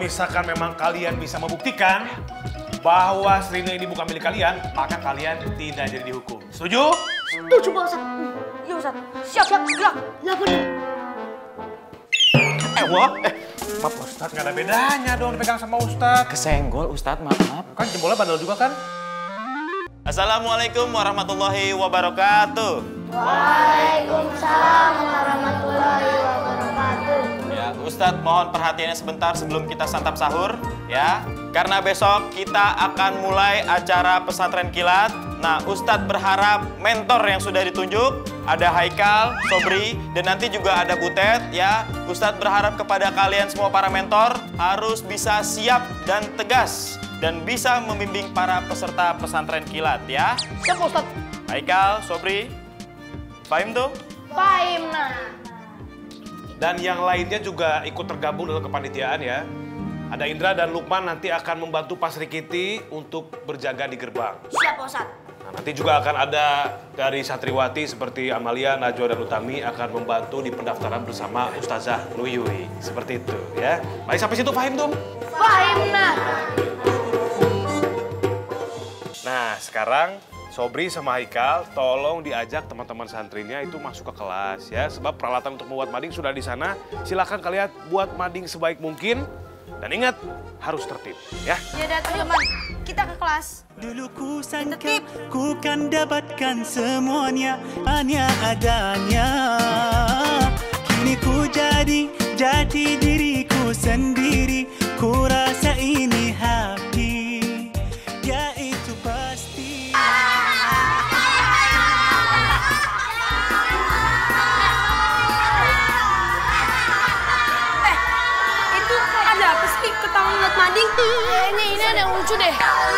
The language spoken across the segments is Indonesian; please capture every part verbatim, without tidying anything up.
misalkan memang kalian bisa membuktikan bahwa Srina ini bukan milik kalian, maka kalian tidak jadi dihukum. Setuju? Setuju, Pak Ustadz. Iya, Ustadz. Siap, siap, gerak. Ya, bener. Eh, wah, eh, maaf Ustadz, nggak ada bedanya dong dipegang sama Ustadz. Kesenggol, Ustadz, maaf, maaf. Kan jempolnya bandel juga kan? Assalamualaikum warahmatullahi wabarakatuh. Waalaikumsalam warahmatullahi wabarakatuh. Ya, Ustadz mohon perhatiannya sebentar sebelum kita santap sahur, ya. Karena besok kita akan mulai acara pesantren kilat. Nah, Ustadz berharap mentor yang sudah ditunjuk, ada Haikal, Sobri, dan nanti juga ada Butet, ya. Ustadz berharap kepada kalian semua para mentor harus bisa siap dan tegas dan bisa membimbing para peserta pesantren kilat, ya. Siap, Ustadz. Haikal, Sobri, paham tuh? Paham, nah. Dan yang lainnya juga ikut tergabung dalam kepanitiaan ya. Ada Indra dan Lukman nanti akan membantu Pak Sri Kiti untuk berjaga di gerbang. Siap, Ustadz. Nah, nanti juga akan ada dari santriwati seperti Amalia, Najwa, dan Utami akan membantu di pendaftaran bersama Ustazah Nuyui. Seperti itu ya. Baik, sampai situ paham tuh? Paham, nah. Nah, sekarang Sobri sama Haikal tolong diajak teman-teman santrinya itu masuk ke kelas ya. Sebab peralatan untuk membuat mading sudah di sana. Silakan kalian buat mading sebaik mungkin. Dan ingat, harus tertib, ya. Ya udah, teman-teman. Kita ke kelas. Dulu ku sangka ku kan dapatkan semuanya hanya adanya. Kini ku jadi jati diriku sendiri. Ku rasa ini happy. Ya itu pasti. Apa sih ketawa ngeliat mading? Kayaknya ini ada yang lucu deh.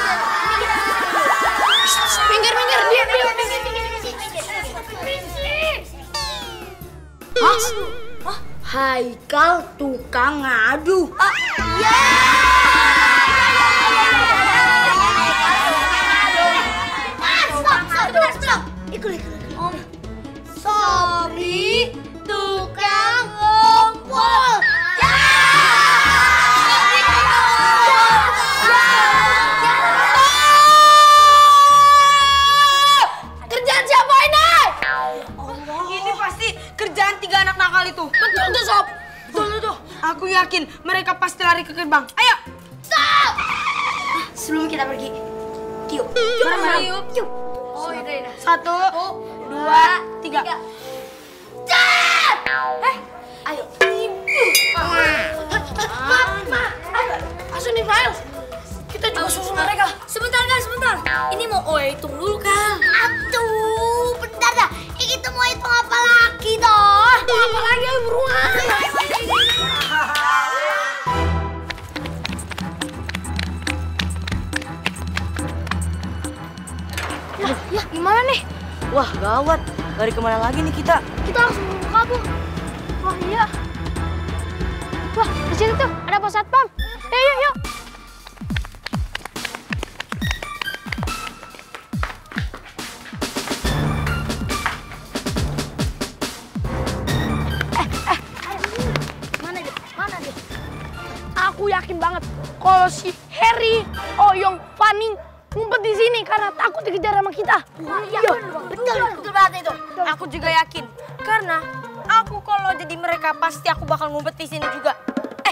Minggir, minggir, diam, diam. Hah? Hah? Haikal tukang ngadu. Ah, ya! Stop, stop, stop. Ikut, ikut, ikut. Om. Sobri tukang ngompol. Itu. Betul tuh, Sob. Betul tuh. Aku yakin mereka pasti lari ke gerbang. Ayo. Stop. Sebelum kita pergi, tiup. Bareng-bareng. Tiup. Tiup. Oh, iya, iya. Satu, dua, tiga. Cat. Eh, ayo. Ma, ma, ayo. Asun nih, Files. Kita juga susul mereka. Sebentar, kan, sebentar. Ini mau Oe hitung dulu, kan. Aduh, bentar dah. Kita mau hitung apa lagi, toh? Hitung apa lagi, ayo buruan. Ya, ya, gimana nih? Wah, gawat. Lari kemana lagi nih kita? Kita langsung kabur. Wah, iya. Wah, di sini tuh ada pos satpam. Yuk, yuk, yuk. Aku yakin banget kalau si Harry, Oyong, Fanny ngumpet di sini karena takut dikejar sama kita. Oh, iya, betul, betul banget itu. Aku juga yakin karena aku kalau jadi mereka pasti aku bakal ngumpet di sini juga. Eh.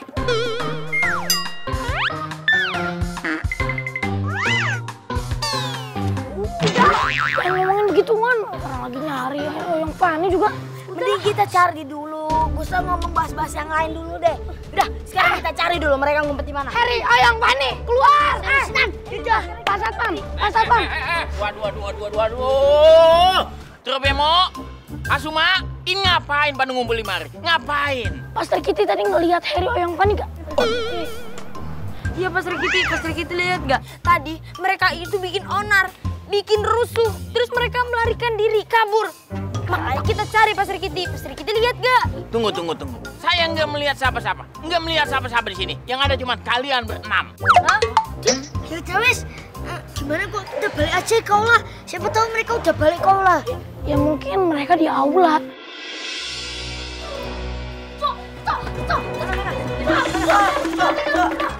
Udah, jangan ngomongin begituan. Orang lagi nyari Oyong, Fanny juga. Mending kita cari dulu. Gak usah ngomong bahas-bahas yang lain dulu deh. Udah, sekarang kita cari dulu mereka ngumpet di mana. Harry, Oyong, Fanny, keluar! Eh, udah, Pak Satpam, Pak Satpam. Eh, eh, eh, waduh, waduh, waduh, waduh, waduh. Terus Bemo, Asuma, ini ngapain pada ngumpul di mari? Ngapain? Pas Sri Kiti tadi ngelihat Harry, Oyong, Fanny gak? Iya, Pak Sri Kiti, Pak Sri Kiti lihat gak? Tadi mereka itu bikin onar, bikin rusuh, terus mereka melarikan diri, kabur. Makanya kita cari Pak Sri Kiti. Pak Sri Kiti lihat gak? Tunggu, tunggu, tunggu. Saya nggak melihat siapa-siapa. Nggak melihat siapa-siapa di sini. Yang ada cuma kalian berenam. Hah? Ya Jawis, gimana kok kita balik aja ke aula? Siapa tahu mereka udah balik ke aula. Ya mungkin mereka di aula. Cok, cok, cok.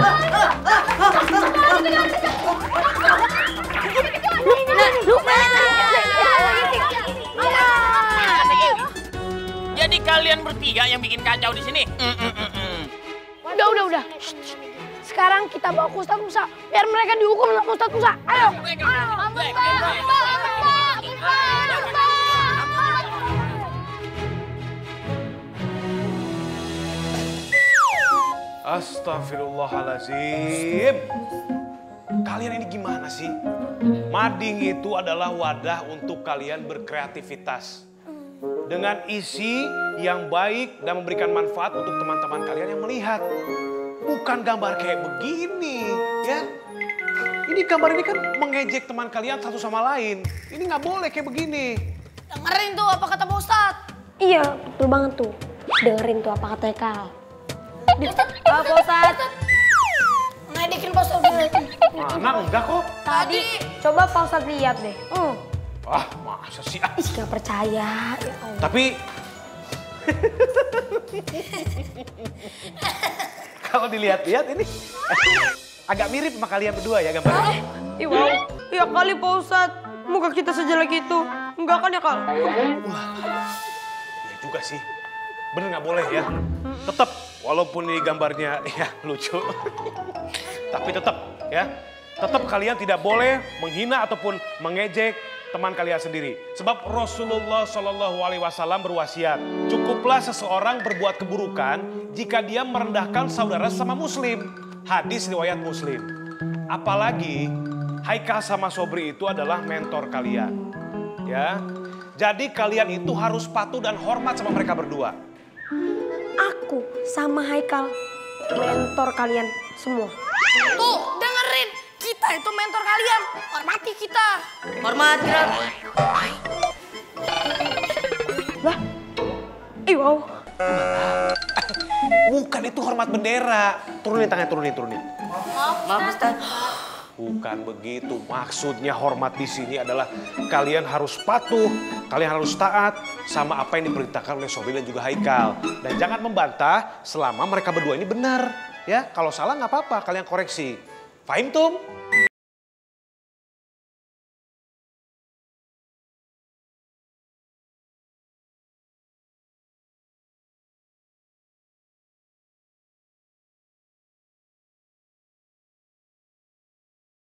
Jadi kalian bertiga yang bikin kacau di sini. Mm, mm, mm, mm. Udah, udah, udah. Shh, shh. Sekarang kita bawa ke Ustadz Musa. Biar mereka dihukum sama Ustadz Musa. Ayo. Astagfirullahaladzim. Kalian ini gimana sih? Mading itu adalah wadah untuk kalian berkreativitas. Dengan isi yang baik dan memberikan manfaat untuk teman-teman kalian yang melihat. Bukan gambar kayak begini, ya. Ini gambar ini kan mengejek teman kalian satu sama lain. Ini nggak boleh kayak begini. Dengerin tuh apa kata Pak Ustadz. Iya, betul banget tuh. Dengerin tuh apa kata Kal. Pak Ustadz. Ngedekin Pak Ustadz. Mana enggak kok. Tadi. Coba Pak Ustadz lihat deh. Hmm. Ah, masa sih? Ah. Ih, gak percaya. Ya Allah. Tapi kalau dilihat-lihat ini agak mirip sama kalian berdua ya gambarnya. Ih, wow. Ya kali Pak Ustadz. Muka kita sejelek itu. Enggak kan ya, Kal? Iya juga sih. Bener nggak boleh ya. Tetap walaupun ini gambarnya ya lucu. Tapi tetap ya. Tetap kalian tidak boleh menghina ataupun mengejek teman kalian sendiri. Sebab Rasulullah Shallallahu Alaihi Wasallam berwasiat, cukuplah seseorang berbuat keburukan jika dia merendahkan saudara sama Muslim. Hadis riwayat Muslim. Apalagi Haikal sama Sobri itu adalah mentor kalian, ya. Jadi kalian itu harus patuh dan hormat sama mereka berdua. Aku sama Haikal mentor kalian semua. Tuh, dengerin. Kita itu mentor kalian. Hormati kita. Hormat, Gerak. Lah, ih wow. Bukan itu hormat bendera. Turunin tangannya, turunin, turunin. Maaf, Ustaz. Bukan begitu. Maksudnya hormat di sini adalah kalian harus patuh, kalian harus taat sama apa yang diperintahkan oleh Sobri dan juga Haikal. Dan jangan membantah selama mereka berdua ini benar. Ya, kalau salah nggak apa-apa, kalian koreksi. Fahim tum?